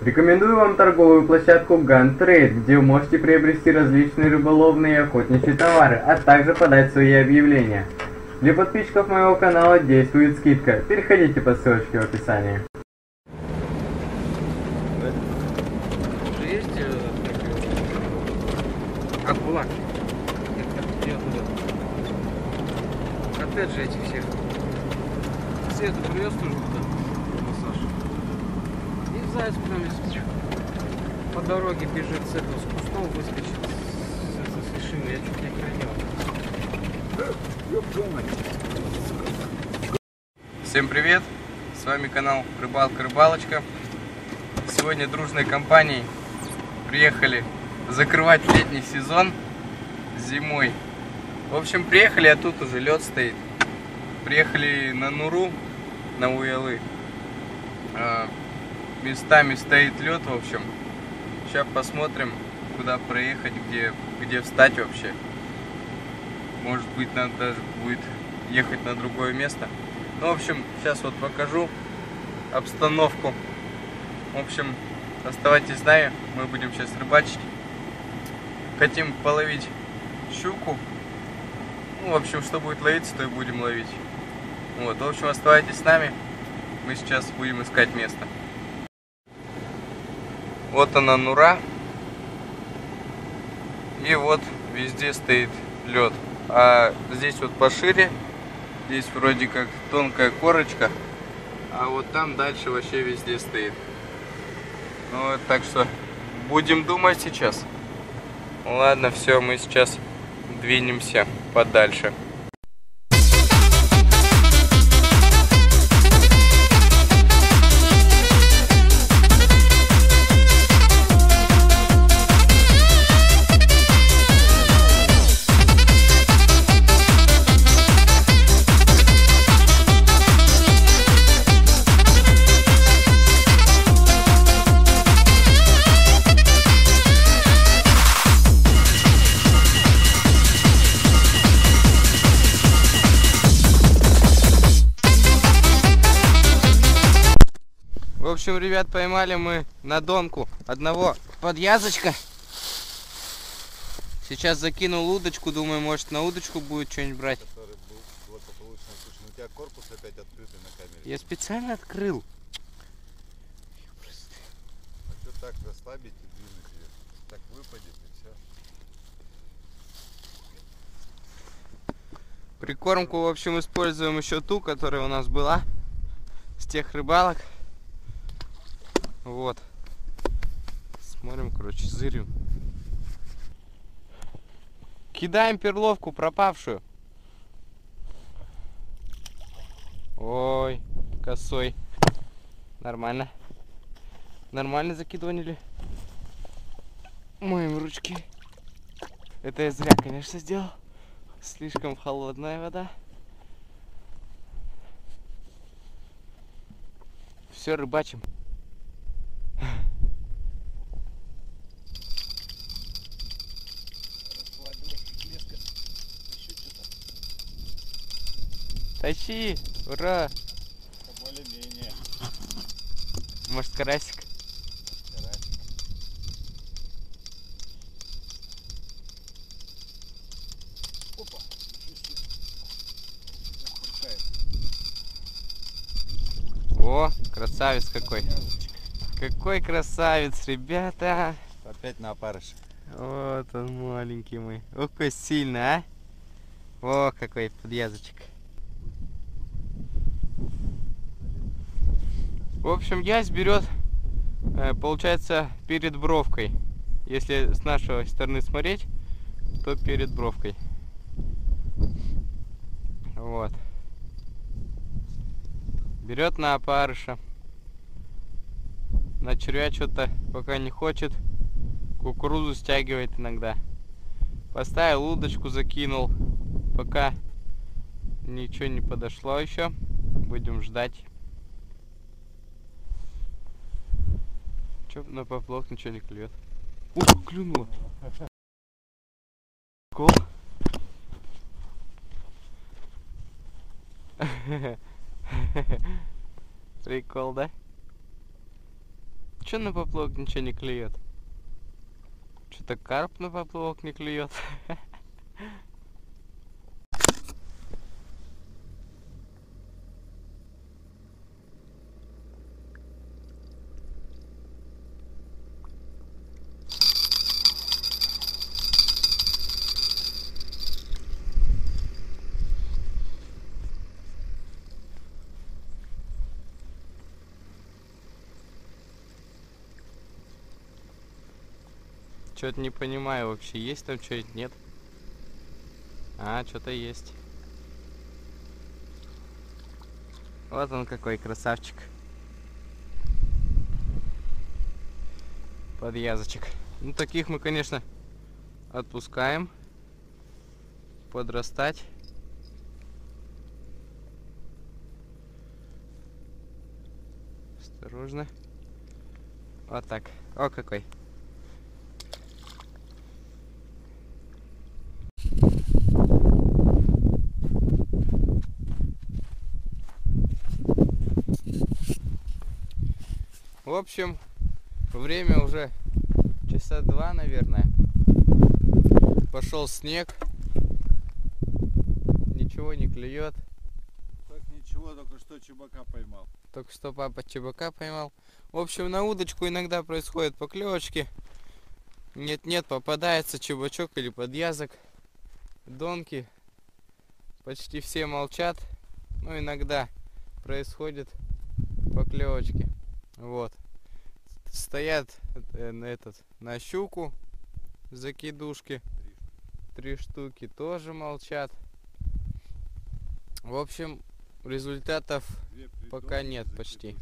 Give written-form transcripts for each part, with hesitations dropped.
Рекомендую вам торговую площадку Gun Trade, где вы можете приобрести различные рыболовные и охотничьи товары, а также подать свои объявления. Для подписчиков моего канала действует скидка. Переходите по ссылочке в описании. Уже есть акулак? Нет, коттеджи этих всех. Свету привез тоже туда массаж. И заяц прям по дороге бежит с этого, с кустов выскочит с вишины. Я чуть не охранял. Всем привет! С вами канал Рыбалка-Рыбалочка. Сегодня дружной компанией приехали закрывать летний сезон зимой. В общем, приехали, а тут уже лед стоит. Приехали на Нуру, на Уялы. Местами стоит лед, в общем. Сейчас посмотрим, куда проехать, где встать вообще. Может быть, надо даже будет ехать на другое место. Ну, в общем, сейчас вот покажу обстановку. В общем, оставайтесь с нами, мы будем сейчас рыбачить. Хотим половить щуку. Ну, в общем, что будет ловиться, то и будем ловить. Вот, в общем, оставайтесь с нами. Мы сейчас будем искать место. Вот она, Нура. И вот везде стоит лед. А здесь вот пошире. Здесь вроде как тонкая корочка. А вот там дальше вообще везде стоит. Ну, так что будем думать сейчас. Ладно, все, мы сейчас двинемся подальше. В общем, ребят, поймали мы на донку одного подъязочка. Сейчас закинул удочку, думаю, может на удочку будет что-нибудь брать. Который был благополучно осушен. У тебя корпус опять открытый на камере. Я специально открыл. А что так расслабить и двинуть ее? Так выпадет и все. Прикормку, в общем, используем еще ту, которая у нас была с тех рыбалок. Вот. Смотрим, короче, зырим. Кидаем перловку пропавшую. Ой, косой. Нормально. Нормально закидонили. Моем ручки. Это я зря, конечно, сделал. Слишком холодная вода. Все, рыбачим. Тащи! Ура! Более-менее. Может, карасик? Карасик. Опа! О, красавец какой! Какой красавец, ребята! Опять на опарыше. Вот он, маленький мой. Ох, какой сильный, а! О, какой подъязочек. В общем, ясь берет, получается, перед бровкой. Если с нашей стороны смотреть, то перед бровкой. Вот. Берет на опарыша. На червя что-то пока не хочет. Кукурузу стягивает иногда. Поставил удочку, закинул. Пока ничего не подошло еще. Будем ждать. Че, на поплавок ничего не клюет. Ух, клюнуло. Кол. Прикол, да? Чё на поплавок ничего не клюет? Что-то карп на поплавок не клюет. Что-то не понимаю вообще, есть там что-нибудь, нет? А, что-то есть. Вот он какой красавчик. Подъязочек. Ну, таких мы, конечно, отпускаем. Подрастать. Осторожно. Вот так. О, какой. В общем, время уже часа 2, наверное. Пошел снег. Ничего не клюет. Так ничего, только что чебака поймал. Только что папа чебака поймал. В общем, на удочку иногда происходят поклевочки. Нет-нет, попадается чебачок или подъязок. Донки. Почти все молчат. Но иногда происходят поклевочки. Вот. Стоят на щуку закидушки. 3 штуки тоже молчат. В общем, результатов пока нет почти.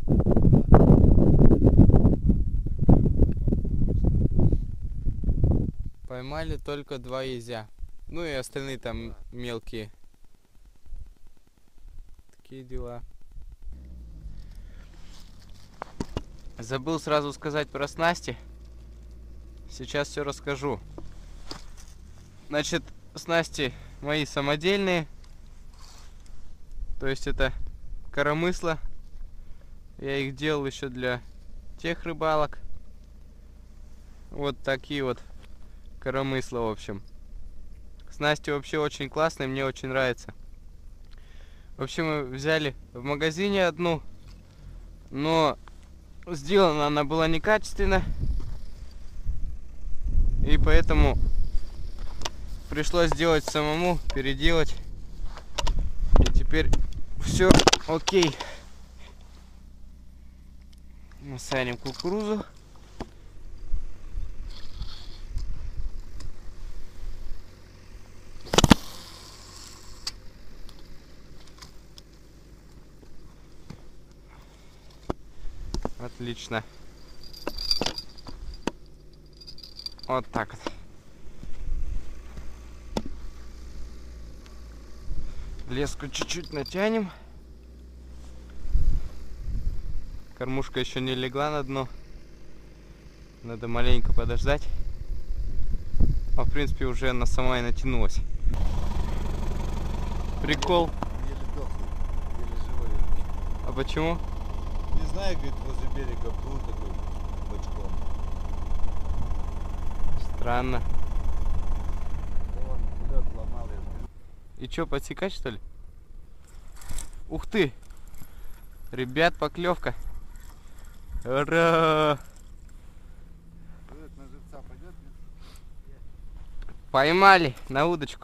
Поймали только 2 езя. Ну и остальные там мелкие. Такие дела. Забыл сразу сказать про снасти. Сейчас все расскажу. Значит, снасти мои самодельные. То есть это коромысла. Я их делал еще для тех рыбалок. Вот такие вот коромысла, в общем. Снасти вообще очень классные, мне очень нравится. В общем, мы взяли в магазине одну, но сделана она была некачественно, и поэтому пришлось сделать самому, переделать. И теперь все окей. Насадим кукурузу. Отлично. Вот так вот. Леску чуть-чуть натянем. Кормушка еще не легла на дно. Надо маленько подождать. А в принципе уже она сама и натянулась. Прикол. Еле дохлый, еле живой. А почему? Не знаю, говорит, возле берега был такой бочком. Странно. Он лед ломал, я говорю. И чё, подсекать что ли? Ух ты! Ребят, поклевка. Ура! Говорит, на живца пойдет, нет? Поймали на удочку.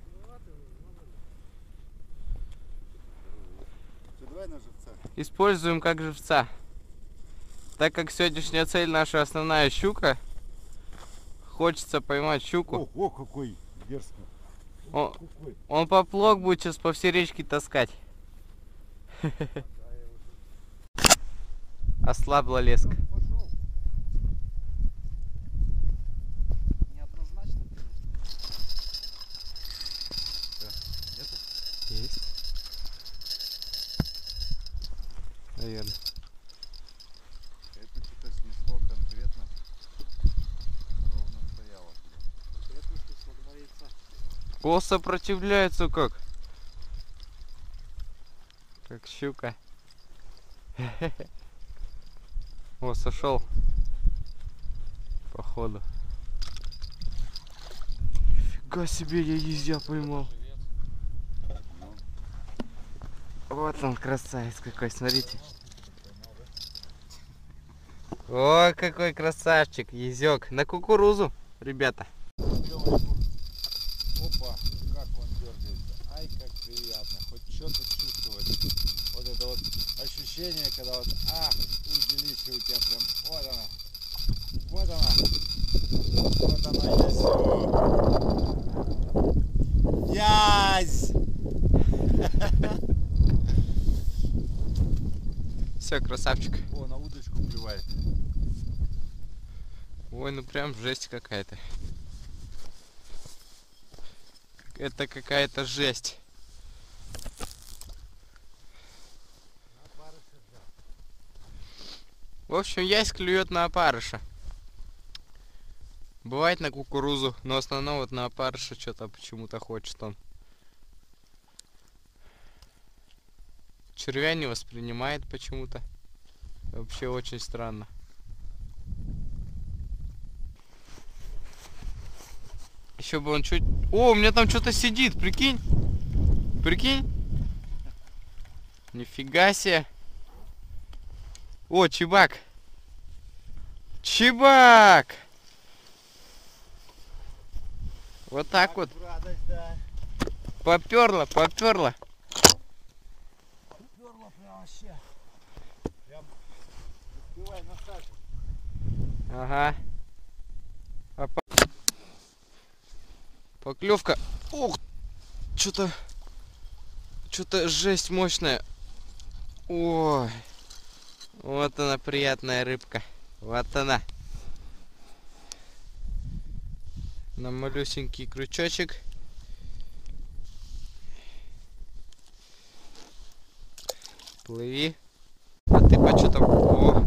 Что, давай на живца? Используем как живца. Так как сегодняшняя цель наша основная щука, хочется поймать щуку. О, какой дерзкий. Он поплавок будет сейчас по всей речке таскать. Ослабла леска. Пошел. Неоднозначно, Нету? Есть. Наверное. Это что-то снесло конкретно. Ровно стояло. это снесло 2 яйца. О, сопротивляется как. Как щука. О, сошел. Походу. Фига себе, я езя поймал. Вот он, красавец какой, смотрите. О, какой красавчик, езек. На кукурузу, ребята. Опа, как он дергается. Ай, как приятно. Хоть что-то чувствовать. Вот это вот ощущение, когда вот, удилище у тебя прям, вот она. Вот она. Вот она есть. Язь! Все, красавчик. О, на удочку плевает. Ой, ну прям жесть какая-то. Это какая-то жесть. В общем, ясь клюет на опарыша. Бывает на кукурузу, но в основном вот на опарыша что-то почему-то хочет он. Червя не воспринимает почему-то. Вообще очень странно. Еще бы он чуть... О, у меня там что-то сидит, прикинь. Прикинь. Нифига себе. О, чебак. Чебак. Вот так вот. Радость, да. Поперло, поперло. Перло прям вообще. Прям успевай насаживать. Ага. Поклевка. Ух, что-то жесть мощная. Ой, вот она, приятная рыбка. Вот она. На малюсенький крючочек. Плыви. А ты по что там? О.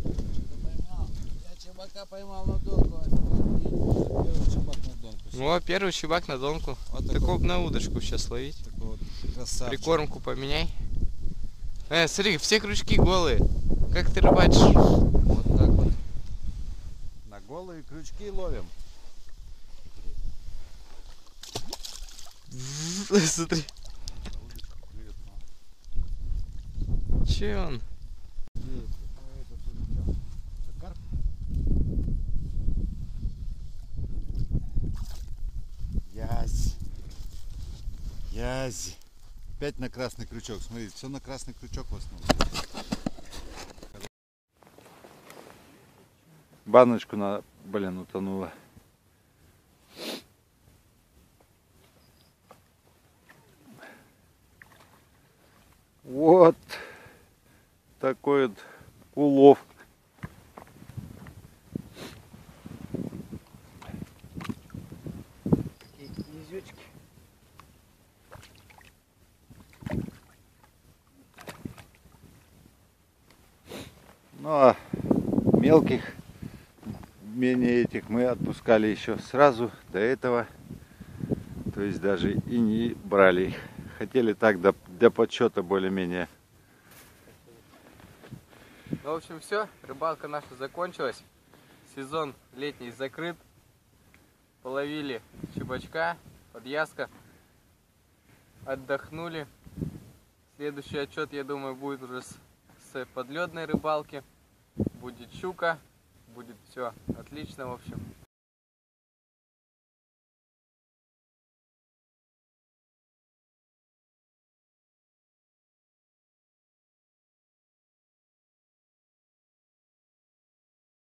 Я чебака поймал на донку. Первый чебак на донку. О, первый чебак на донку. Вот Такого бы на удочку сейчас ловить. Такой вот красавчик. Прикормку поменяй. Смотри, все крючки голые. Как ты рыбачишь? Вот так вот. На голые крючки ловим. Смотри. Удочка клюет, Че он? Карп? Язь. Язь. Опять на красный крючок. Смотрите, все на красный крючок в основном. Баночку на, утонула. Вот такой вот улов. Язычки. Ну а мелких, менее этих мы отпускали еще сразу до этого. То есть даже и не брали их. Хотели так для подсчета более-менее. Ну, в общем, все. Рыбалка наша закончилась. Сезон летний закрыт. Половили чебачка, подъязка. Отдохнули. Следующий отчет, я думаю, будет уже с подледной рыбалки. Будет щука. Будет все отлично, в общем.